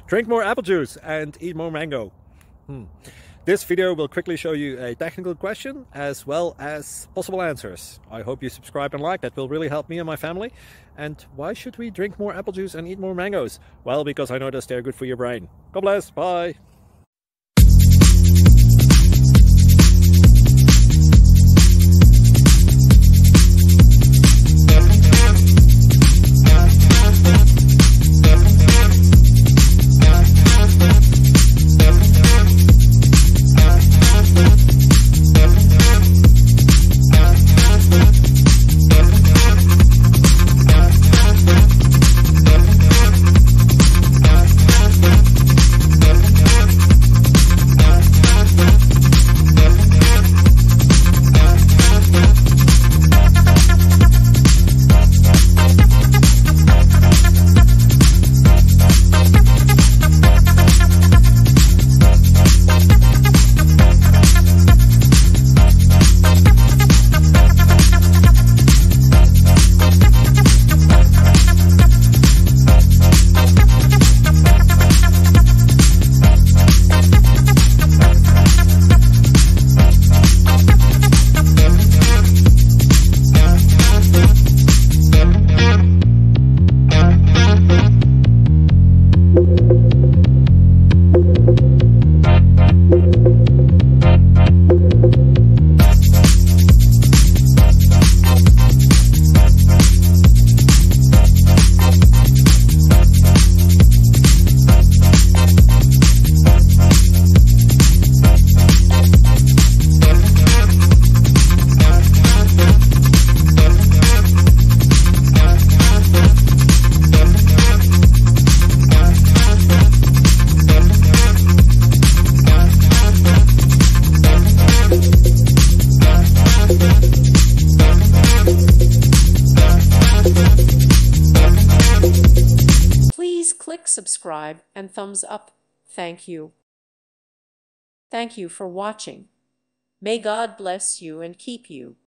Drink more apple juice and eat more mango. This video will quickly show you a technical question as well as possible answers. I hope you subscribe and like, that will really help me and my family. And why should we drink more apple juice and eat more mangoes? Well, because I noticed they're good for your brain. God bless, bye! Please click subscribe and thumbs up. Thank you. Thank you for watching. May God bless you and keep you.